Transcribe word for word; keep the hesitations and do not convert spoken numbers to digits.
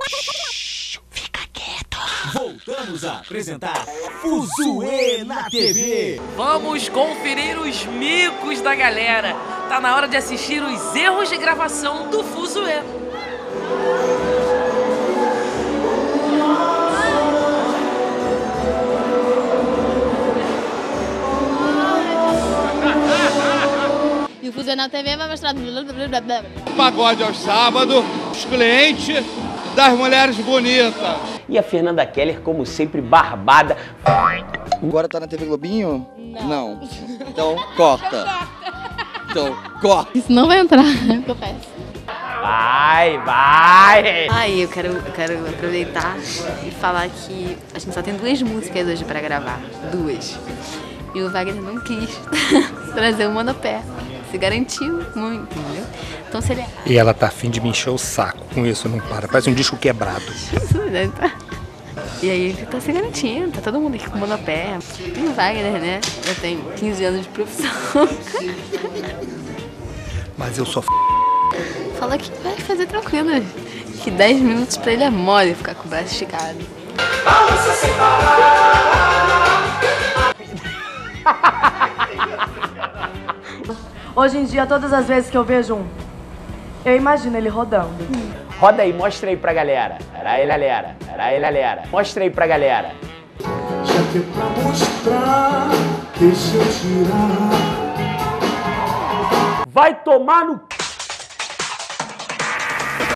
Fica quieto. Voltamos a apresentar Fuzue na T V. Vamos conferir os micos da galera. Tá na hora de assistir os erros de gravação do Fuzue. E o Fuzue na T V vai mostrar... Pagode aos sábados, os clientes das mulheres bonitas. E a Fernanda Keller, como sempre, barbada. Agora tá na T V Globinho? Não. Não. Então, corta. Então, corta. Isso não vai entrar, é o que eu peço. Vai, vai! Ai, eu quero, eu quero aproveitar e falar que a gente só tem duas músicas hoje pra gravar. Duas. E o Wagner não quis trazer o monopé. Se garantiu muito, entendeu? Então se ele... E ela tá afim de me encher o saco com isso, não para. Parece um disco quebrado. E aí ele tá se garantindo, tá todo mundo aqui com monopé. E o Wagner, né? Já tem quinze anos de profissão. Mas eu sou f... Fala que vai fazer tranquilo. Que dez minutos pra ele é mole ficar com o braço esticado. Hoje em dia, todas as vezes que eu vejo um, eu imagino ele rodando. Roda aí, mostra aí pra galera. Era aí, galera. Era aí, galera. Mostra aí pra galera. Já que é pra mostrar, deixa eu tirar. Vai tomar no...